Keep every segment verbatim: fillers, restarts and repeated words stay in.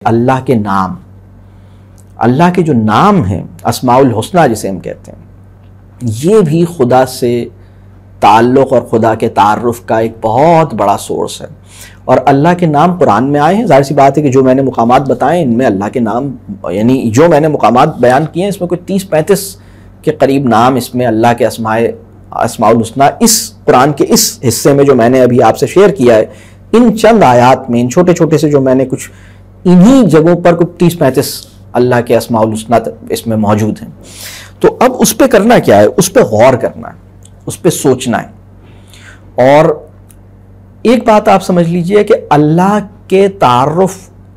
اللہ کے نام، اللہ کے جو نام ہیں اسماء الحسنہ جسے ہم کہتے ہیں، یہ بھی خدا سے تعلق اور خدا کے تعارف کا ایک بہت بڑا سورس ہے. اور اللہ کے نام قرآن میں آئے ہیں. ظاہر سی بات ہے کہ جو میں نے مقامات بتائے ان میں اللہ کے نام، یعنی جو میں نے مقامات بیان کیے ہیں اس میں کوئی تیس پینتیس کے قریب نام اس میں اللہ کے اسماء اسماء الحسنہ اس قرآن کے اس حصے میں جو میں نے ابھی آپ سے شیئر کیا ہے، ان چند آیات میں، ان چھوٹے چھوٹے سے جو میں نے کچھ انہی جگہوں پر کچھ تیس پینتیس اللہ کے اسماء الحسنہ اس میں موجود ہیں. تو اب اس پہ کرنا کیا ہے؟ اس پہ غور کرنا ہے، اس پہ سوچنا ہے. اور ایک بات آپ سمجھ لیجئے کہ اللہ کے تعارف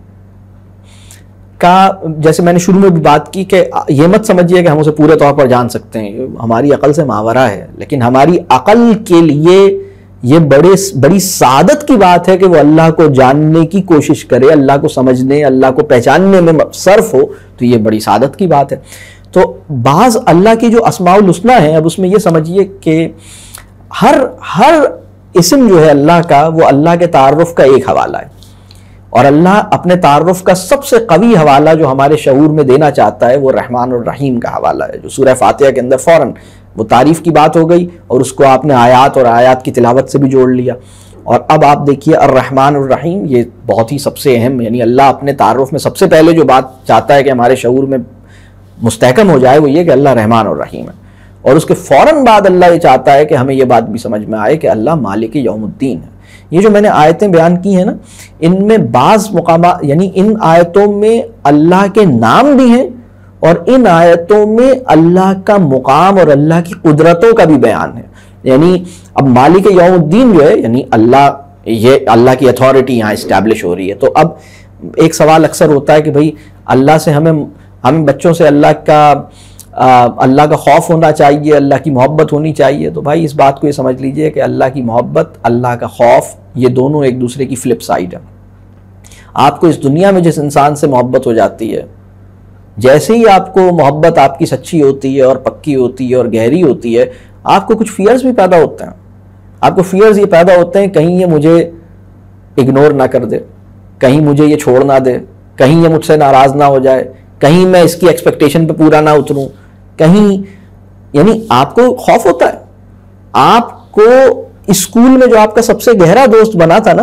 کا، جیسے میں نے شروع میں بھی بات کی کہ یہ مت سمجھیے کہ ہم اسے پورے طور پر جان سکتے ہیں، ہماری عقل سے ماورا ہے، لیکن ہماری عقل کے لیے یہ بڑے بڑی سعادت کی بات ہے کہ وہ اللہ کو جاننے کی کوشش کرے، اللہ کو سمجھنے، اللہ کو پہچاننے میں صرف ہو، تو یہ بڑی سعادت کی بات ہے. تو بعض اللہ کی جو اسماء الحسنہ ہیں، اب اس میں یہ سمجھیے کہ ہر ہر اسم جو ہے اللہ کا، وہ اللہ کے تعارف کا ایک حوالہ ہے. اور اللہ اپنے تعارف کا سب سے قوی حوالہ جو ہمارے شعور میں دینا چاہتا ہے وہ رحمان الرحیم کا حوالہ ہے، جو سورہ فاتحہ کے اندر فوراً وہ تعریف کی بات ہو گئی اور اس کو آپ نے آیات اور آیات کی تلاوت سے بھی جوڑ لیا. اور اب آپ دیکھیے الرحمن الرحیم، یہ بہت ہی سب سے اہم، یعنی اللہ اپنے تعارف میں سب سے پہلے جو بات چاہتا ہے کہ ہمارے شعور میں مستحکم ہو جائے وہ یہ کہ اللہ رحمان الرحیم ہے. اور اس کے فوراً بعد اللہ یہ چاہتا ہے کہ ہمیں یہ بات بھی سمجھ میں آئے کہ اللہ مالک یوم الدین ہے. یہ جو میں نے آیتیں بیان کی ہیں نا، ان میں بعض مقامات، یعنی ان آیتوں میں اللہ کے نام بھی ہیں اور ان آیتوں میں اللہ کا مقام اور اللہ کی قدرتوں کا بھی بیان ہے. یعنی اب مالک یوم الدین جو ہے، یعنی اللہ، یہ اللہ کی اتھارٹی یہاں اسٹیبلش ہو رہی ہے. تو اب ایک سوال اکثر ہوتا ہے کہ بھئی اللہ سے ہمیں ہم بچوں سے اللہ کا اللہ کا خوف ہونا چاہیے، اللہ کی محبت ہونی چاہیے. تو بھائی اس بات کو یہ سمجھ لیجئے کہ اللہ کی محبت، اللہ کا خوف، یہ دونوں ایک دوسرے کی فلپ سائیڈ ہے. آپ کو اس دنیا میں جس انسان سے محبت ہو جاتی ہے، جیسے ہی آپ کو محبت آپ کی سچی ہوتی ہے اور پکی ہوتی ہے اور گہری ہوتی ہے، آپ کو کچھ فیئرز بھی پیدا ہوتے ہیں. آپ کو فیئرز یہ پیدا ہوتے ہیں کہیں یہ مجھے اگنور نہ کر دے، کہیں مجھے یہ چھوڑ نہ دے، کہیں یہ مجھ سے ناراض نہ ہو جائے، کہیں میں اس کی ایکسپیکٹیشن پہ پورا نہ اتروں، کہیں، یعنی آپ کو خوف ہوتا ہے. آپ کو اسکول میں جو آپ کا سب سے گہرا دوست بنا تھا نا،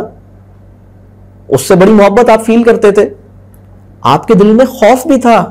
اس سے بڑی محبت آپ فیل کرتے تھے، آپ کے دل میں خوف بھی تھا.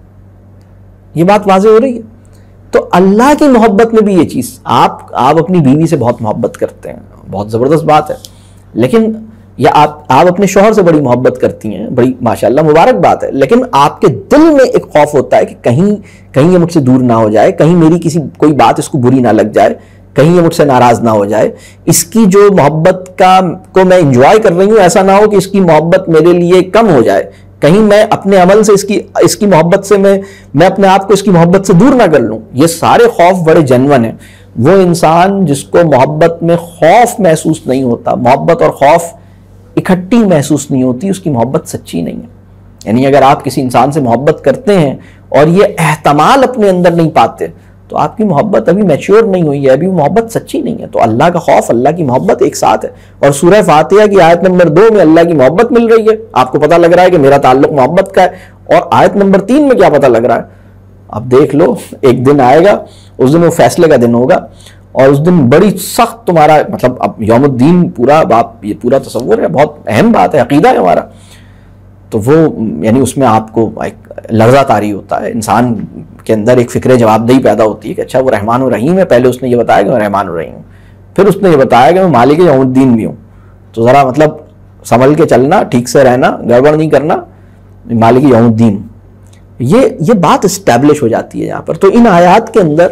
یہ بات واضح ہو رہی ہے. تو اللہ کی محبت میں بھی یہ چیز، آپ آپ اپنی بیوی سے بہت محبت کرتے ہیں، بہت زبردست بات ہے، لیکن یا آپ آپ اپنے شوہر سے بڑی محبت کرتی ہیں، بڑی ماشاءاللہ مبارک بات ہے، لیکن آپ کے دل میں ایک خوف ہوتا ہے کہ کہیں کہیں یہ مجھ سے دور نہ ہو جائے، کہیں میری کسی کوئی بات اس کو بری نہ لگ جائے، کہیں یہ مجھ سے ناراض نہ ہو جائے، اس کی جو محبت کا کو میں انجوائے کر رہی ہوں ایسا نہ ہو کہ اس کی محبت میرے لیے کم ہو جائے، کہیں میں اپنے عمل سے اس کی اس کی محبت سے میں میں اپنے آپ کو اس کی محبت سے دور نہ کر لوں. یہ سارے خوف بڑے جنون ہیں. وہ انسان جس کو محبت میں خوف محسوس نہیں ہوتا، محبت اور خوف اکٹھی محسوس نہیں ہوتی، اس کی محبت سچی نہیں ہے. یعنی اگر آپ کسی انسان سے محبت کرتے ہیں اور یہ احتمال اپنے اندر نہیں پاتے تو آپ کی محبت ابھی میچور نہیں ہوئی ہے، ابھی محبت سچی نہیں ہے. تو اللہ کا خوف، اللہ کی محبت ایک ساتھ ہے. اور سورہ فاتحہ کی آیت نمبر دو میں اللہ کی محبت مل رہی ہے، آپ کو پتہ لگ رہا ہے کہ میرا تعلق محبت کا ہے. اور آیت نمبر تین میں کیا پتہ لگ رہا ہے؟ اب دیکھ لو، ایک دن آئے گا، اس دن وہ فیصلے کا دن ہوگا، اور اس دن بڑی سخت تمہارا، مطلب اب یوم الدین پورا آپ یہ پورا تصور ہے، بہت اہم بات ہے، عقیدہ ہے ہمارا. تو وہ یعنی اس میں آپ کو ایک لرزہ طاری ہوتا ہے، انسان کے اندر ایک فکر جواب دہی پیدا ہوتی ہے کہ اچھا وہ رحمان الرحیم ہے. پہلے اس نے یہ بتایا کہ میں رحمان الرحیم ہوں، پھر اس نے یہ بتایا کہ میں مالک یوم الدین بھی ہوں. تو ذرا مطلب سنبھل کے چلنا، ٹھیک سے رہنا، گڑبڑ نہیں کرنا، مالک یوم الدین. یہ یہ بات اسٹیبلش ہو جاتی ہے یہاں پر. تو ان آیات کے اندر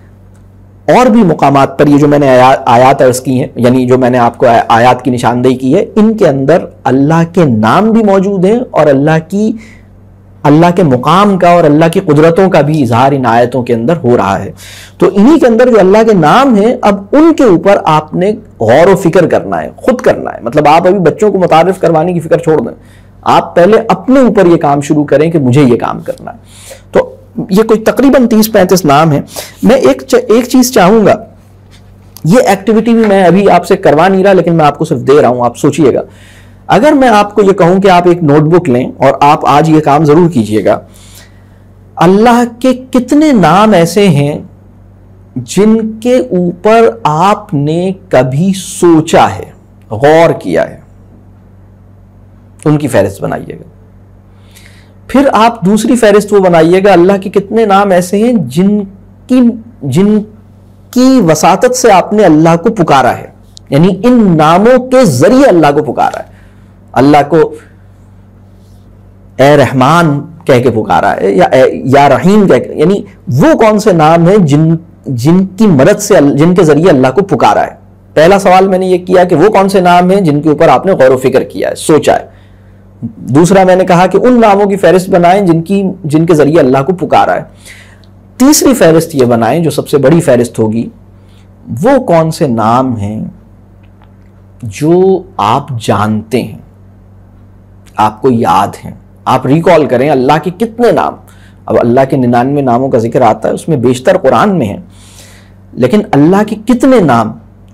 اور بھی مقامات پر یہ جو میں نے آیات عرض کی ہیں، یعنی جو میں نے آپ کو آیات کی نشاندہی کی ہے، ان کے اندر اللہ کے نام بھی موجود ہیں اور اللہ کی اللہ کے مقام کا اور اللہ کی قدرتوں کا بھی اظہار ان آیتوں کے اندر ہو رہا ہے. تو انہی کے اندر جو اللہ کے نام ہیں، اب ان کے اوپر آپ نے غور و فکر کرنا ہے، خود کرنا ہے. مطلب آپ ابھی بچوں کو متعارف کروانے کی فکر چھوڑ دیں، آپ پہلے اپنے اوپر یہ کام شروع کریں کہ مجھے یہ کام کرنا ہے. تو یہ کوئی تقریباً تیس پینتیس نام ہیں. میں ایک ایک چیز چاہوں گا، یہ ایکٹیویٹی بھی میں ابھی آپ سے کروا نہیں رہا لیکن میں آپ کو صرف دے رہا ہوں، آپ سوچئے گا. اگر میں آپ کو یہ کہوں کہ آپ ایک نوٹ بک لیں اور آپ آج یہ کام ضرور کیجئے گا، اللہ کے کتنے نام ایسے ہیں جن کے اوپر آپ نے کبھی سوچا ہے، غور کیا ہے، ان کی فہرست بنائیے گا۔ پھر آپ دوسری فہرست وہ بنائیے گا، اللہ کے کتنے نام ایسے ہیں جن کی جن کی وساطت سے آپ نے اللہ کو پکارا ہے، یعنی ان ناموں کے ذریعے اللہ کو پکارا ہے، اللہ کو اے رحمان کہہ کے پکارا ہے یا یا رحیم کہہ کے، یعنی وہ کون سے نام ہیں جن جن کی مدد سے جن کے ذریعے اللہ کو پکارا ہے۔ پہلا سوال میں نے یہ کیا کہ وہ کون سے نام ہیں جن کے اوپر آپ نے غور و فکر کیا ہے، سوچا ہے۔ دوسرا میں نے کہا کہ ان ناموں کی فہرست بنائیں جن کی جن کے ذریعے اللہ کو پکارا ہے۔ تیسری فہرست یہ بنائیں جو سب سے بڑی فہرست ہوگی، وہ کون سے نام ہیں جو آپ جانتے ہیں، آپ کو یاد ہیں۔ آپ ریکال کریں اللہ کے کتنے نام، اب اللہ کے ننانوے ناموں کا ذکر آتا ہے، اس میں بیشتر قرآن میں ہے، لیکن اللہ کے کتنے نام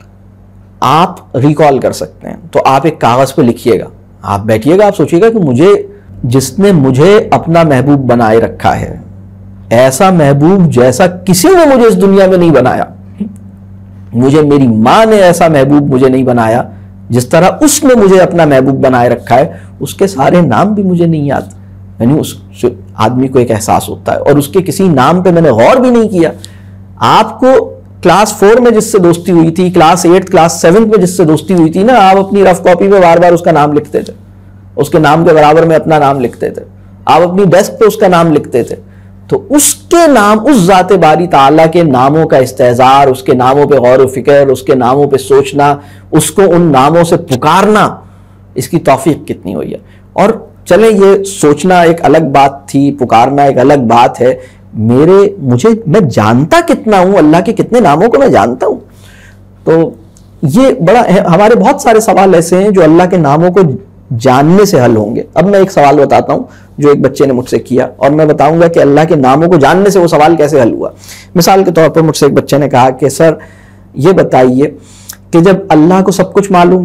آپ ریکال کر سکتے ہیں؟ تو آپ ایک کاغذ پہ لکھیے گا، آپ بیٹھیے گا، آپ سوچیے گا کہ مجھے جس نے مجھے اپنا محبوب بنائے رکھا ہے، ایسا محبوب جیسا کسی نے مجھے اس دنیا میں نہیں بنایا، مجھے میری ماں نے ایسا محبوب مجھے نہیں بنایا جس طرح اس نے مجھے اپنا محبوب بنائے رکھا ہے، اس کے سارے نام بھی مجھے نہیں یاد۔ یعنی اس آدمی کو ایک احساس ہوتا ہے، اور اس کے کسی نام پہ میں نے غور بھی نہیں کیا۔ آپ کو کلاس فور میں جس سے دوستی ہوئی تھی، کلاس ایٹ کلاس سیونتھ میں جس سے دوستی ہوئی تھی نا، آپ اپنی رف کاپی میں بار بار اس کا نام لکھتے تھے، اس کے نام کے برابر میں اپنا نام لکھتے تھے، آپ اپنی ڈیسک پہ اس کا نام لکھتے تھے۔ تو اس کے نام، اس ذات باری تعالیٰ کے ناموں کا استحضار، اس کے ناموں پہ غور و فکر، اس کے ناموں پہ سوچنا، اس کو ان ناموں سے پکارنا، اس کی توفیق کتنی ہوئی ہے۔ اور چلیں یہ سوچنا ایک الگ بات تھی، پکارنا ایک الگ بات ہے، میرے مجھے میں جانتا کتنا ہوں، اللہ کے کتنے ناموں کو میں جانتا ہوں؟ تو یہ بڑا، ہمارے بہت سارے سوال ایسے ہیں جو اللہ کے ناموں کو جاننے سے حل ہوں گے۔ اب میں ایک سوال بتاتا ہوں جو ایک بچے نے مجھ سے کیا، اور میں بتاؤں گا کہ اللہ کے ناموں کو جاننے سے وہ سوال کیسے حل ہوا۔ مثال کے طور پر مجھ سے ایک بچے نے کہا کہ سر یہ بتائیے کہ جب اللہ کو سب کچھ معلوم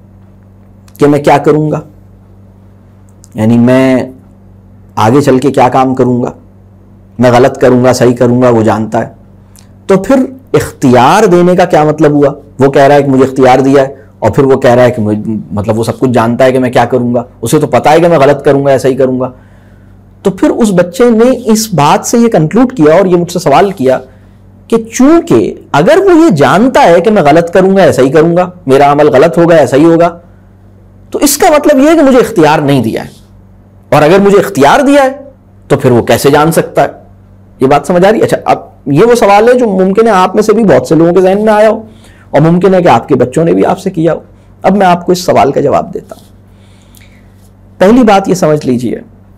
کہ میں کیا کروں گا، یعنی میں آگے چل کے کیا کام کروں گا، میں غلط کروں گا صحیح کروں گا، وہ جانتا ہے، تو پھر اختیار دینے کا کیا مطلب ہوا؟ وہ کہہ رہا ہے کہ مجھے اختیار دیا ہے، اور پھر وہ کہہ رہا ہے کہ مطلب وہ سب کچھ جانتا ہے کہ میں کیا کروں گا، اسے تو پتا ہے کہ میں غلط کروں گا یا صحیح کروں گا۔ تو پھر اس بچے نے اس بات سے یہ کنکلوڈ کیا اور یہ مجھ سے سوال کیا کہ چونکہ اگر وہ یہ جانتا ہے کہ میں غلط کروں گا یا صحیح کروں گا، میرا عمل غلط ہوگا یا صحیح ہوگا، تو اس کا مطلب یہ ہے کہ مجھے اختیار نہیں دیا ہے، اور اگر مجھے اختیار دیا ہے تو پھر وہ کیسے جان سکتا ہے؟ یہ بات سمجھ آ رہی ہے؟ اچھا، اب یہ وہ سوال ہے جو ممکن ہے آپ میں سے بھی بہت سے لوگوں کے ذہن میں آیا ہو، اور ممکن ہے کہ آپ کے بچوں نے بھی آپ سے کیا ہو۔ اب میں آپ کو اس سوال کا جواب دیتا ہوں۔ پہلی بات یہ سمجھ لیجئے،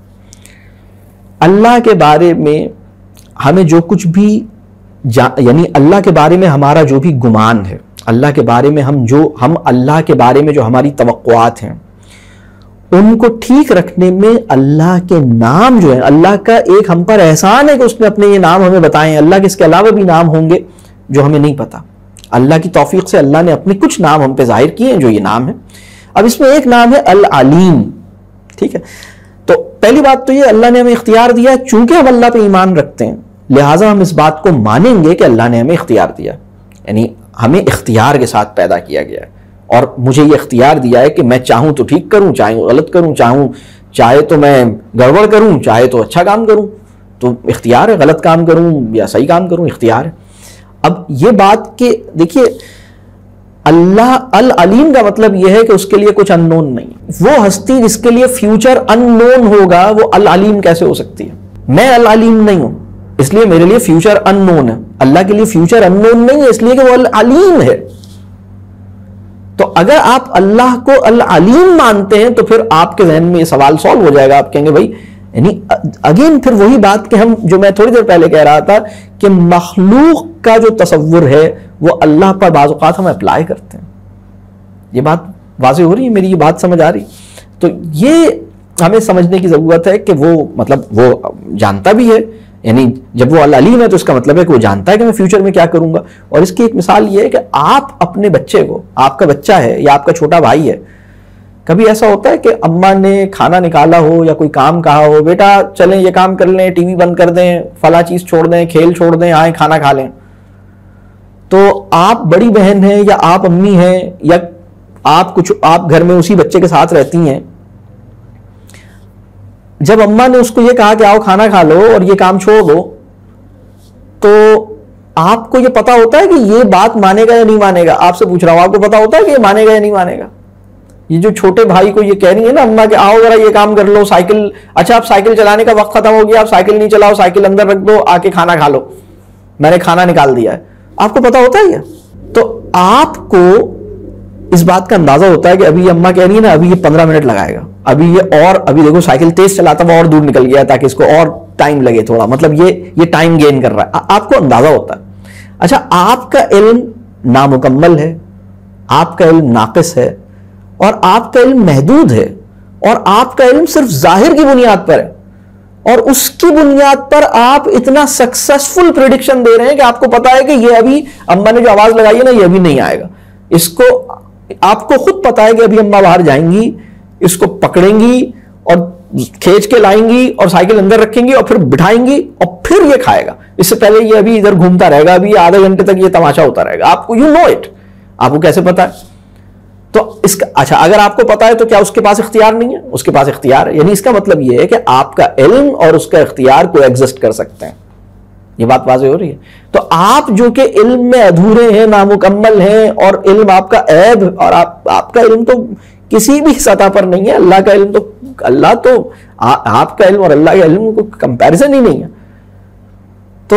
اللہ کے بارے میں ہمیں جو کچھ بھی یعنی اللہ کے بارے میں ہمارا جو بھی گمان ہے، اللہ کے بارے میں ہم جو ہم اللہ کے بارے میں جو ہماری توقعات ہیں، ان کو ٹھیک رکھنے میں اللہ کے نام جو ہیں، اللہ کا ایک ہم پر احسان ہے کہ اس نے اپنے یہ نام ہمیں بتائے ہیں۔ اللہ کے اس کے علاوہ بھی نام ہوں گے جو ہمیں نہیں پتا، اللہ کی توفیق سے اللہ نے اپنے کچھ نام ہم پہ ظاہر کیے ہیں جو یہ نام ہے۔ اب اس میں ایک نام ہے العلیم، ٹھیک ہے؟ تو پہلی بات تو یہ، اللہ نے ہمیں اختیار دیا ہے، چونکہ ہم اللہ پہ ایمان رکھتے ہیں لہٰذا ہم اس بات کو مانیں گے کہ اللہ نے ہمیں اختیار دیا، یعنی ہمیں اختیار کے ساتھ پیدا کیا گیا ہے، اور مجھے یہ اختیار دیا ہے کہ میں چاہوں تو ٹھیک کروں، چاہے غلط کروں، چاہوں چاہے تو میں گڑبڑ کروں، چاہے تو اچھا کام کروں، تو اختیار ہے، غلط کام کروں یا صحیح کام کروں اختیار ہے۔ اب یہ بات کہ دیکھیے اللہ العلیم کا مطلب یہ ہے کہ اس کے لیے کچھ ان نون نہیں، وہ ہستی جس کے لیے فیوچر ان نون ہوگا وہ العلیم کیسے ہو سکتی ہے؟ میں العلیم نہیں ہوں، اس لیے میرے لیے فیوچر ان نون ہے، اللہ کے لیے فیوچر ان نون نہیں ہے اس لیے کہ وہ العلیم ہے۔ تو اگر آپ اللہ کو العلیم مانتے ہیں تو پھر آپ کے ذہن میں یہ سوال سالو ہو جائے گا، آپ کہیں گے بھائی، یعنی اگین پھر وہی بات کہ ہم جو میں تھوڑی دیر پہلے کہہ رہا تھا کہ مخلوق کا جو تصور ہے وہ اللہ پر بعض اوقات ہم اپلائی کرتے ہیں۔ یہ بات واضح ہو رہی ہے میری؟ یہ بات سمجھ آ رہی؟ تو یہ ہمیں سمجھنے کی ضرورت ہے کہ وہ مطلب وہ جانتا بھی ہے، یعنی جب وہ العلیم ہے تو اس کا مطلب ہے کہ وہ جانتا ہے کہ میں فیوچر میں کیا کروں گا۔ اور اس کی ایک مثال یہ ہے کہ آپ اپنے بچے کو، آپ کا بچہ ہے یا آپ کا چھوٹا بھائی ہے، کبھی ایسا ہوتا ہے کہ اماں نے کھانا نکالا ہو یا کوئی کام کہا ہو, بیٹا چلیں یہ کام کر لیں, ٹی وی بند کر دیں, فلاں چیز چھوڑ دیں, کھیل چھوڑ دیں, آئیں کھانا کھا لیں. تو آپ بڑی بہن ہیں یا آپ امی ہیں یا آپ کچھ آپ گھر میں اسی بچے کے ساتھ رہتی ہیں, جب اماں نے اس کو یہ کہا کہ آؤ کھانا کھا لو اور یہ کام چھوڑ دو, تو آپ کو یہ پتا ہوتا ہے کہ یہ بات مانے گا یا نہیں مانے گا؟ آپ سے پوچھ رہا ہوں, آپ کو پتا ہوتا ہے کہ یہ مانے گا یا نہیں مانے گا؟ یہ جو چھوٹے بھائی کو یہ کہہ رہی ہے نا اماں کہ آؤ ذرا یہ کام کر لو, سائیکل, اچھا آپ سائیکل چلانے کا وقت ختم ہو گیا, آپ سائیکل نہیں چلاؤ, سائیکل اندر رکھ دو, آ کے کھانا کھا لو, میں نے کھانا نکال دیا ہے. آپ کو پتا ہوتا ہے یہ؟ تو آپ کو اس بات کا اندازہ ہوتا ہے کہ ابھی یہ اماں کہہ رہی ہے نا ابھی یہ پندرہ منٹ لگائے گا, ابھی یہ اور ابھی دیکھو سائیکل تیز چلاتا ہوا اور دور نکل گیا تاکہ اس کو اور ٹائم لگے تھوڑا, مطلب یہ یہ ٹائم گین کر رہا ہے. آپ کو اندازہ ہوتا ہے. اچھا آپ کا علم نامکمل ہے, آپ کا علم ناقص ہے, اور آپ کا علم محدود ہے, اور آپ کا علم صرف ظاہر کی بنیاد پر ہے, اور اس کی بنیاد پر آپ اتنا سکسیسفل پریڈکشن دے رہے ہیں کہ آپ کو پتا ہے کہ یہ ابھی اماں نے جو آواز لگائی ہے نا یہ ابھی نہیں آئے گا. اس کو آپ کو خود پتا ہے کہ ابھی اماں باہر جائیں گی, اس کو پکڑیں گی اور کھینچ کے لائیں گی اور سائیکل اندر رکھیں گی اور پھر بٹھائیں گی اور پھر یہ کھائے گا. اس سے پہلے یہ ابھی ادھر گھومتا رہے گا, ابھی آدھے گھنٹے تک یہ تماشا ہوتا رہے گا. آپ کو یو نو اٹ, آپ کو کیسے پتا ہے؟ تو اس کا اچھا اگر آپ کو پتا ہے تو کیا اس کے پاس اختیار نہیں ہے؟ اس کے پاس اختیار ہے. یعنی اس کا مطلب یہ ہے کہ آپ کا علم اور اس کا اختیار کو ایگزسٹ کر سکتے ہیں. یہ بات واضح ہو رہی ہے؟ تو آپ جو کہ علم میں ادھورے ہیں, نامکمل ہیں, اور علم آپ کا عیب, اور آپ آپ کا علم تو کسی بھی سطح پر نہیں ہے. اللہ کا علم تو اللہ تو آپ کا علم اور اللہ کے علم کو کمپیریزن ہی نہیں ہے. تو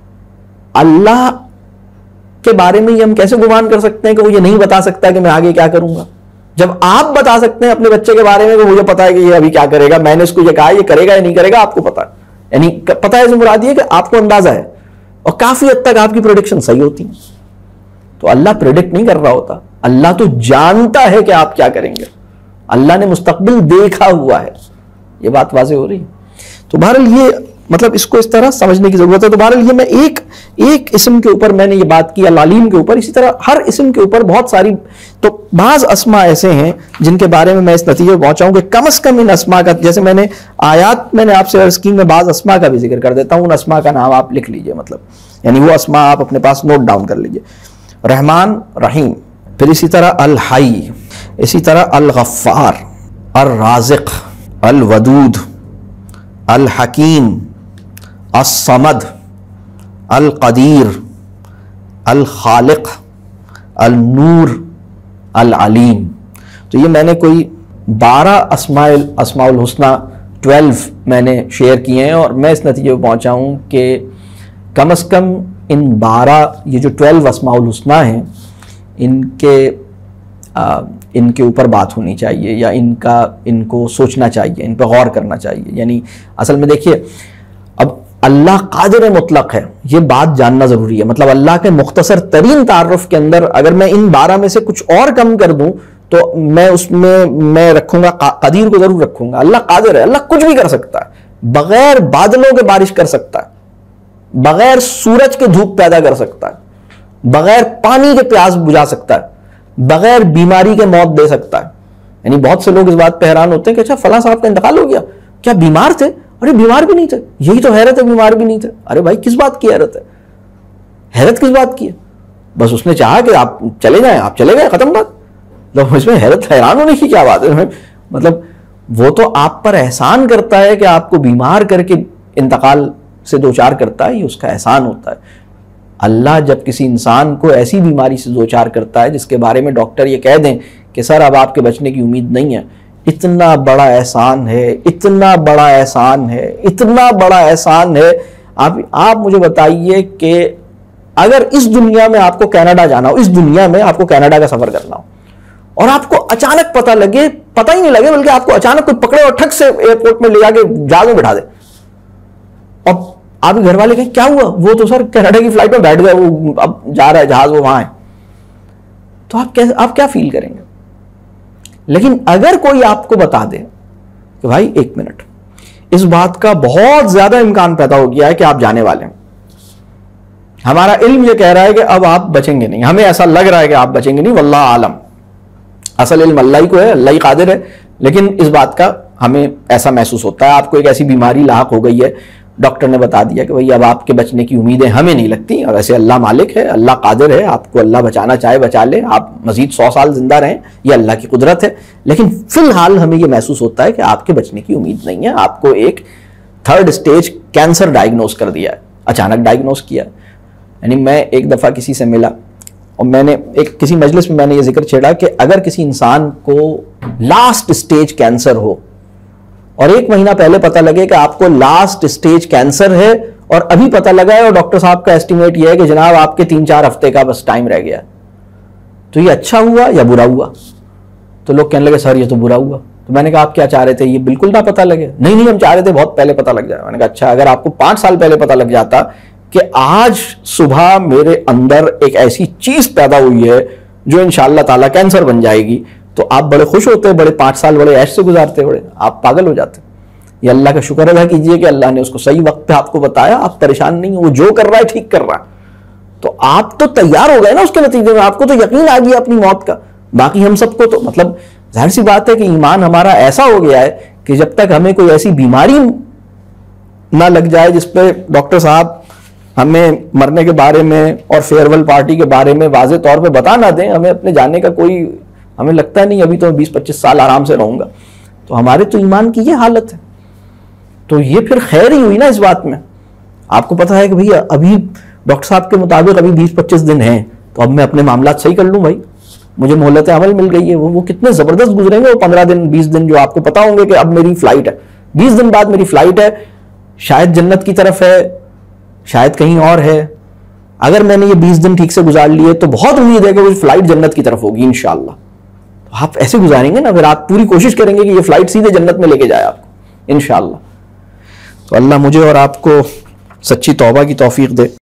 اللہ کے بارے میں یہ ہم کیسے گمان کر سکتے ہیں کہ وہ یہ نہیں بتا سکتا کہ میں آگے کیا کروں گا, جب آپ بتا سکتے ہیں اپنے بچے کے بارے میں کہ مجھے پتا ہے کہ یہ ابھی کیا کرے گا, میں نے اس کو یہ کہا یہ کرے گا یا نہیں کرے گا, آپ کو پتا ہے. یعنی پتا ہے مراد یہ کہ آپ کو اندازہ ہے, اور کافی حد تک آپ کی پریڈکشن صحیح ہوتی ہے. تو اللہ پریڈکٹ نہیں کر رہا ہوتا, اللہ تو جانتا ہے کہ آپ کیا کریں گے. اللہ نے مستقبل دیکھا ہوا ہے. یہ بات واضح ہو رہی ہے؟ تو بہرحال یہ مطلب اس کو اس طرح سمجھنے کی ضرورت ہے. تو بہرحال یہ میں ایک ایک اسم کے اوپر میں نے یہ بات کی, العلیم کے اوپر, اسی طرح ہر اسم کے اوپر بہت ساری. تو بعض اسماء ایسے ہیں جن کے بارے میں میں اس نتیجے پہ پہنچا ہوں کہ کم از کم ان اسماء کا, جیسے میں نے آیات میں نے آپ سے عرض کی, میں بعض اسماء کا بھی ذکر کر دیتا ہوں. ان اسماء کا نام آپ لکھ لیجئے, مطلب یعنی وہ اسماء آپ اپنے پاس نوٹ ڈاؤن کر لیجئے. رحمان, رحیم, پھر اسی طرح الحی, اسی طرح الغفار, الرازق, الودود, الحکیم, الصمد, القدیر, الخالق, النور, العلیم. تو یہ میں نے کوئی بارہ اسماء اسماء الحسنہ ٹویلو میں نے شیئر کیے ہیں, اور میں اس نتیجے پہ پہنچا ہوں کہ کم از کم ان بارہ یہ جو ٹویلو اسماء الحسنہ ہیں ان کے آ, ان کے اوپر بات ہونی چاہیے, یا ان کا ان کو سوچنا چاہیے, ان پہ غور کرنا چاہیے. یعنی اصل میں دیکھیے, اب اللہ قادر مطلق ہے, یہ بات جاننا ضروری ہے. مطلب اللہ کے مختصر ترین تعارف کے اندر اگر میں ان بارہ میں سے کچھ اور کم کر دوں تو میں اس میں میں رکھوں گا قدیر کو ضرور رکھوں گا. اللہ قادر ہے, اللہ کچھ بھی کر سکتا ہے, بغیر بادلوں کے بارش کر سکتا ہے, بغیر سورج کے دھوپ پیدا کر سکتا ہے, بغیر پانی کے پیاس بجھا سکتا ہے, بغیر بیماری کے موت دے سکتا ہے. یعنی بہت سے لوگ اس بات پہ حیران ہوتے ہیں کہ اچھا فلاں صاحب کا انتقال ہو گیا, کیا بیمار تھے؟ ارے بیمار بھی نہیں تھے. یہی تو حیرت ہے, بیمار بھی نہیں تھے. ارے بھائی کس بات کی حیرت ہے؟ حیرت کس بات کی ہے؟ بس اس نے چاہا کہ آپ چلے جائیں, آپ چلے گئے, ختم بات. تو اس میں حیرت حیران ہونے کی کیا بات ہے؟ مطلب وہ تو آپ پر احسان کرتا ہے کہ آپ کو بیمار کر کے انتقال سے دوچار کرتا ہے, یہ اس کا احسان ہوتا ہے. اللہ جب کسی انسان کو ایسی بیماری سے دوچار کرتا ہے جس کے بارے میں ڈاکٹر یہ کہہ دیں کہ سر اب آپ کے بچنے کی امید نہیں ہے, اتنا بڑا احسان ہے, اتنا بڑا احسان ہے, اتنا بڑا احسان ہے. آپ آپ مجھے بتائیے کہ اگر اس دنیا میں آپ کو کینیڈا جانا ہو, اس دنیا میں آپ کو کینیڈا کا سفر کرنا ہو, اور آپ کو اچانک پتہ لگے, پتہ ہی نہیں لگے بلکہ آپ کو اچانک کوئی پکڑے اور ٹھک سے ایئرپورٹ میں لے جا کے جہاز میں بٹھا دے, اور آپ کے گھر والے کہیں کیا ہوا؟ وہ تو سر کینیڈا کی فلائٹ میں بیٹھ گئے, وہ اب جا رہا ہے جہاز, وہ وہاں ہے. تو آپ کیسے آپ کیا فیل کریں گے؟ لیکن اگر کوئی آپ کو بتا دے کہ بھائی ایک منٹ, اس بات کا بہت زیادہ امکان پیدا ہو گیا ہے کہ آپ جانے والے ہیں, ہمارا علم یہ کہہ رہا ہے کہ اب آپ بچیں گے نہیں, ہمیں ایسا لگ رہا ہے کہ آپ بچیں گے نہیں, واللہ عالم, اصل علم اللہ ہی کو ہے, اللہ ہی قادر ہے, لیکن اس بات کا ہمیں ایسا محسوس ہوتا ہے آپ کو ایک ایسی بیماری لاحق ہو گئی ہے, ڈاکٹر نے بتا دیا کہ بھئی اب آپ کے بچنے کی امیدیں ہمیں نہیں لگتی, اور ایسے اللہ مالک ہے, اللہ قادر ہے, آپ کو اللہ بچانا چاہے بچا لے, آپ مزید سو سال زندہ رہیں, یہ اللہ کی قدرت ہے, لیکن فی الحال ہمیں یہ محسوس ہوتا ہے کہ آپ کے بچنے کی امید نہیں ہے, آپ کو ایک تھرڈ سٹیج کینسر ڈائگنوز کر دیا ہے, اچانک ڈائگنوز کیا. یعنی میں ایک دفعہ کسی سے ملا اور میں نے ایک کسی مجلس میں میں نے یہ ذکر چھیڑا کہ اگر کسی انسان کو لاسٹ سٹیج کینسر ہو اور ایک مہینہ پہلے پتہ لگے کہ آپ کو لاسٹ سٹیج کینسر ہے اور ابھی پتہ لگا ہے اور ڈاکٹر صاحب کا ایسٹیمیٹ یہ ہے کہ جناب آپ کے تین چار ہفتے کا بس ٹائم رہ گیا, تو یہ اچھا ہوا یا برا ہوا؟ تو لوگ کہنے لگے سر یہ تو برا ہوا. تو میں نے کہا آپ کیا چاہ رہے تھے, یہ بالکل نہ پتہ لگے؟ نہیں نہیں ہم چاہ رہے تھے بہت پہلے پتہ لگ جائے. میں نے کہا اچھا, اگر آپ کو پانچ سال پہلے پتہ لگ جاتا کہ آج صبح میرے اندر ایک ایسی چیز پیدا ہوئی ہے جو انشاءاللہ تعالیٰ کینسر بن جائے گی, تو آپ بڑے خوش ہوتے, بڑے پانچ سال بڑے عیش سے گزارتے, بڑے آپ پاگل ہو جاتے. یہ اللہ کا شکر ادا کیجئے کہ اللہ نے اس کو صحیح وقت پہ آپ کو بتایا, آپ پریشان نہیں, وہ جو کر رہا ہے ٹھیک کر رہا ہے. تو آپ تو تیار ہو گئے نا اس کے نتیجے میں, آپ کو تو یقین آ گیا اپنی موت کا. باقی ہم سب کو تو مطلب ظاہر سی بات ہے کہ ایمان ہمارا ایسا ہو گیا ہے کہ جب تک ہمیں کوئی ایسی بیماری نہ لگ جائے جس پہ ڈاکٹر صاحب ہمیں مرنے کے بارے میں اور فیئر ویل پارٹی کے بارے میں واضح طور پہ بتا نہ دیں, ہمیں اپنے جانے کا کوئی, ہمیں لگتا ہے نہیں ابھی تو بیس پچیس سال آرام سے رہوں گا. تو ہمارے تو ایمان کی یہ حالت ہے. تو یہ پھر خیر ہی ہوئی نا اس بات میں. آپ کو پتا ہے کہ بھئی ابھی ڈاکٹر صاحب کے مطابق ابھی بیس پچیس دن ہیں, تو اب میں اپنے معاملات صحیح کر لوں بھائی, مجھے مہلت عمل مل گئی ہے. وہ وہ کتنے زبردست گزریں گے وہ پندرہ دن بیس دن جو آپ کو پتا ہوں گے کہ اب میری فلائٹ ہے, بیس دن بعد میری فلائٹ ہے, شاید جنت کی طرف ہے, شاید کہیں اور ہے. اگر میں نے یہ بیس دن ٹھیک سے گزار لیے تو بہت امید ہے کہ وہ فلائٹ جنت کی طرف ہوگی انشاءاللہ. آپ ایسے گزاریں گے نا, پھر آپ پوری کوشش کریں گے کہ یہ فلائٹ سیدھے جنت میں لے کے جائے آپ کو انشاءاللہ. تو اللہ مجھے اور آپ کو سچی توبہ کی توفیق دے.